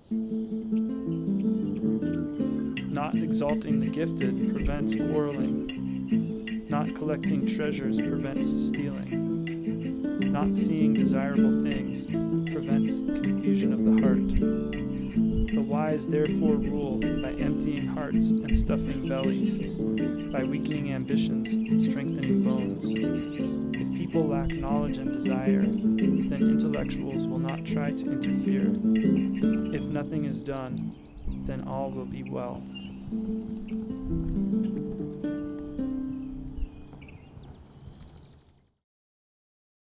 Not exalting the gifted prevents quarreling. Not collecting treasures prevents stealing. Not seeing desirable things prevents confusion of the heart. The wise therefore rule by emptying hearts and stuffing bellies, by weakening ambitions and strengthening bones. If people lack knowledge and desire, then intellectuals will not try to interfere. If nothing is done, then all will be well.